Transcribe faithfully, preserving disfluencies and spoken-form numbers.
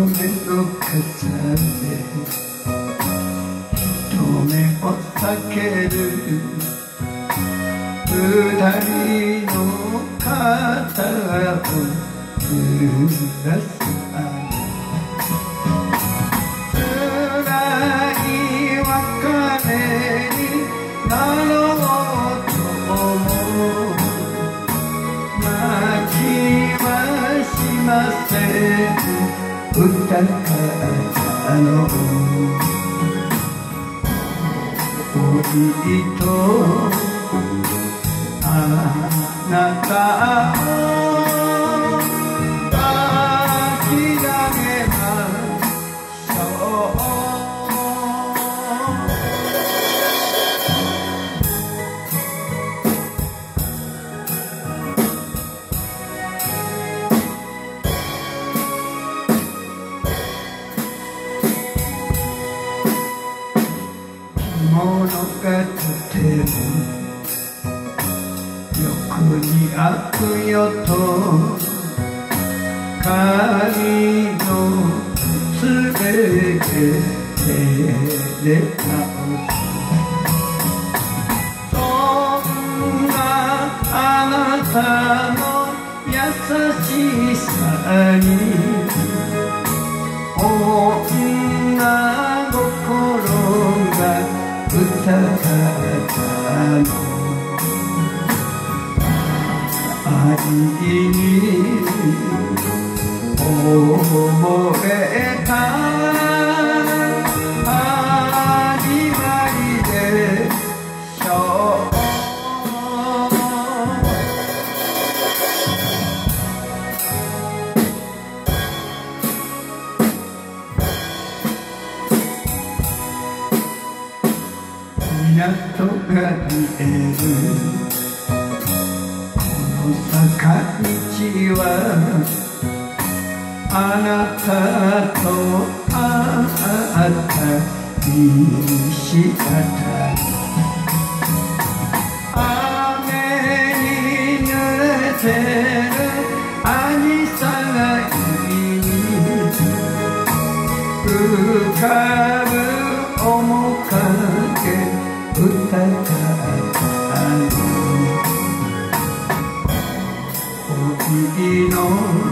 の傘で人目を避ける二人の肩を濡らす辛い別れになろうと思う泣きはしません歌からの恋とあなたを諦めましょう物がとても欲に悪よと神のすべてで倒すそんなあなたの優しさに女心が歌ったの愛に溺れた始まりでしょう港が見えるこの坂道はあなたと会った西方雨に濡れてる紫陽花に浮かぶ面影歌ったの恋の